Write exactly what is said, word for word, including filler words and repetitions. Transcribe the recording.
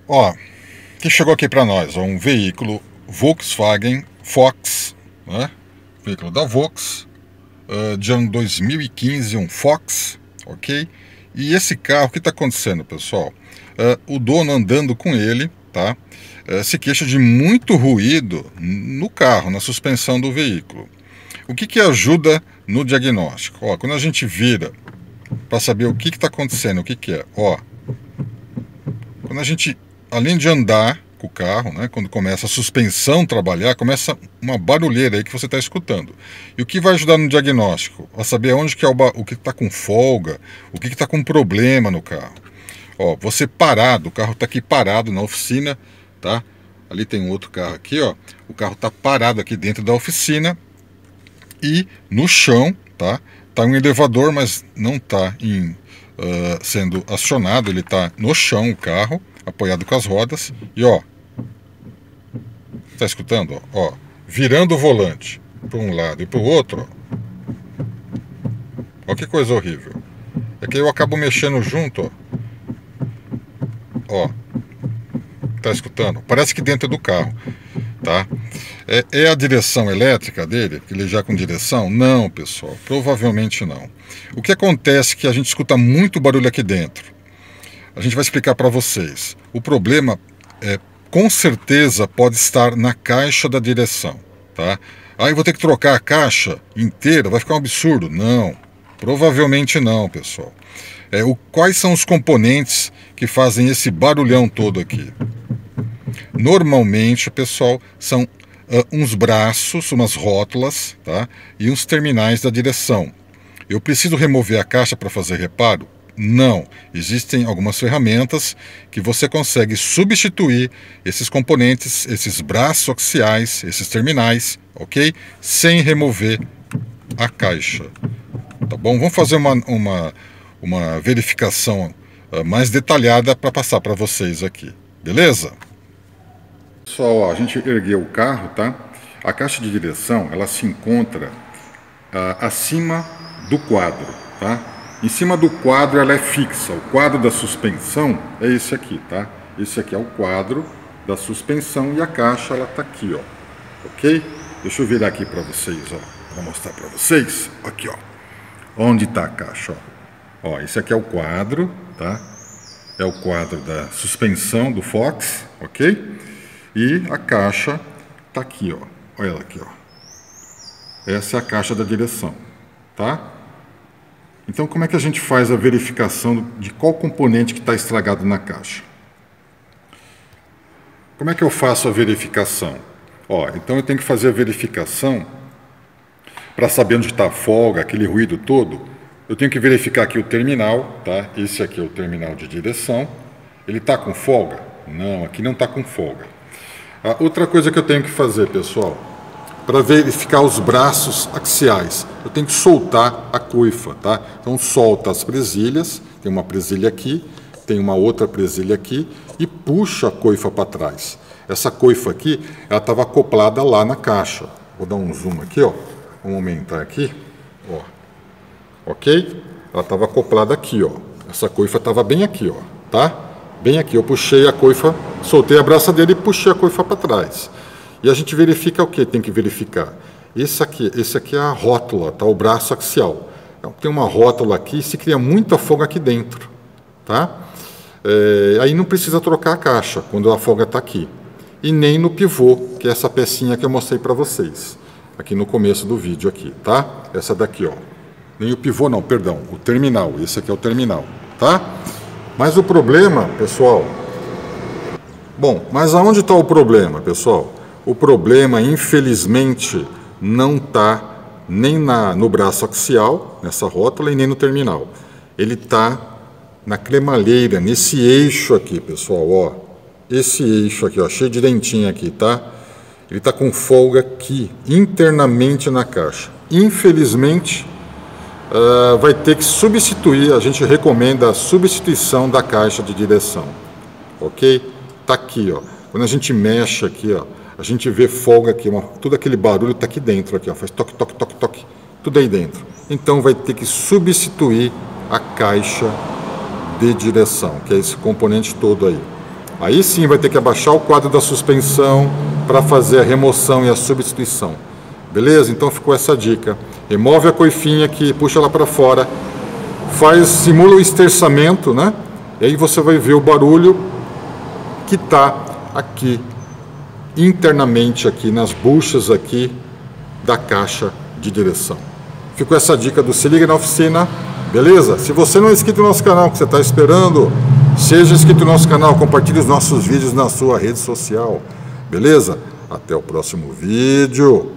Ó, que chegou aqui para nós, ó, um veículo Volkswagen Fox, né? Veículo da Volks, uh, de ano dois mil e quinze, um Fox, ok? E esse carro, o que está acontecendo, pessoal? Uh, o dono andando com ele, tá? Uh, se queixa de muito ruído no carro, na suspensão do veículo. O que que ajuda no diagnóstico? Ó, quando a gente vira para saber o que está acontecendo, o que que é? Ó, quando a gente, além de andar com o carro, né, quando começa a suspensão a trabalhar, começa uma barulheira aí que você está escutando. E o que vai ajudar no diagnóstico? A saber onde que é o, o que está com folga, o que está com problema no carro. Ó, você parado, o carro está aqui parado na oficina, tá? Ali tem um outro carro aqui, ó. O carro está parado aqui dentro da oficina e no chão, tá? Tá um elevador, mas não está em, uh, sendo acionado, ele está no chão, o carro, apoiado com as rodas. E ó, tá escutando? Ó, ó, virando o volante para um lado e para o outro, ó. Ó que coisa horrível. É que eu acabo mexendo junto, ó. Ó, tá escutando? Parece que dentro do carro, tá? É, é a direção elétrica dele, ele já com direção? Não, pessoal, provavelmente não. O que acontece é que a gente escuta muito barulho aqui dentro. A gente vai explicar para vocês. O problema, é, com certeza, pode estar na caixa da direção, tá? Aí eu vou ter que trocar a caixa inteira, vai ficar um absurdo. Não, provavelmente não, pessoal. É, o, quais são os componentes que fazem esse barulhão todo aqui? Normalmente, pessoal, são uh, uns braços, umas rótulas, tá? E uns terminais da direção. Eu preciso remover a caixa para fazer reparo? Não. Existem algumas ferramentas que você consegue substituir esses componentes, esses braços axiais, esses terminais, ok? Sem remover a caixa. Tá bom? Vamos fazer uma, uma, uma verificação uh, mais detalhada para passar para vocês aqui. Beleza? Pessoal, ó, a gente ergueu o carro, tá? A caixa de direção, ela se encontra uh, acima do quadro, tá? Em cima do quadro ela é fixa. O quadro da suspensão é esse aqui, tá? Esse aqui é o quadro da suspensão e a caixa ela tá aqui, ó. Ok? Deixa eu virar aqui para vocês, ó. Vou mostrar para vocês. Aqui, ó. Onde tá a caixa, ó? Ó, esse aqui é o quadro, tá? É o quadro da suspensão do Fox, ok? E a caixa tá aqui, ó. Olha ela aqui, ó. Essa é a caixa da direção, tá? Então, como é que a gente faz a verificação de qual componente que está estragado na caixa? Como é que eu faço a verificação? Ó, então eu tenho que fazer a verificação para saber onde está a folga, aquele ruído todo. Eu tenho que verificar aqui o terminal, tá? Esse aqui é o terminal de direção. Ele está com folga? Não, aqui não está com folga. A outra coisa que eu tenho que fazer, pessoal, para verificar os braços axiais, eu tenho que soltar a coifa, tá? Então solta as presilhas, tem uma presilha aqui, tem uma outra presilha aqui e puxa a coifa para trás. Essa coifa aqui, ela estava acoplada lá na caixa. Vou dar um zoom aqui, ó. Vamos aumentar aqui, ó. Ok? Ela estava acoplada aqui, ó. Essa coifa estava bem aqui, ó, tá? Bem aqui, eu puxei a coifa, soltei a braçadeira e puxei a coifa para trás. E a gente verifica o que tem que verificar? Esse aqui, esse aqui é a rótula, tá? O braço axial. Então, tem uma rótula aqui e se cria muita folga aqui dentro, tá? É, aí não precisa trocar a caixa quando a folga está aqui. E nem no pivô, que é essa pecinha que eu mostrei para vocês. Aqui no começo do vídeo aqui, tá? Essa daqui, ó. Nem o pivô não, perdão, o terminal. Esse aqui é o terminal, tá? Mas o problema, pessoal... Bom, mas aonde está o problema, pessoal? O problema, infelizmente, não está nem na, no braço axial, nessa rótula, e nem no terminal. Ele está na cremalheira, nesse eixo aqui, pessoal, ó. Esse eixo aqui, ó, cheio de dentinho aqui, tá? Ele está com folga aqui, internamente na caixa. Infelizmente... Uh, vai ter que substituir, a gente recomenda a substituição da caixa de direção, ok? Tá aqui, ó. Quando a gente mexe aqui, ó, a gente vê folga aqui, uma, tudo aquele barulho tá aqui dentro, aqui, ó, faz toque, toque, toque, toque, tudo aí dentro. Então vai ter que substituir a caixa de direção, que é esse componente todo aí. Aí sim vai ter que abaixar o quadro da suspensão para fazer a remoção e a substituição. Beleza? Então ficou essa dica. Remove a coifinha aqui, puxa ela para fora, faz, simula o esterçamento, né? E aí você vai ver o barulho que está aqui internamente aqui nas buchas aqui da caixa de direção. Ficou essa dica do Se Liga na Oficina, beleza? Se você não é inscrito no nosso canal, o que você está esperando? Seja inscrito no nosso canal, compartilhe os nossos vídeos na sua rede social, beleza? Até o próximo vídeo.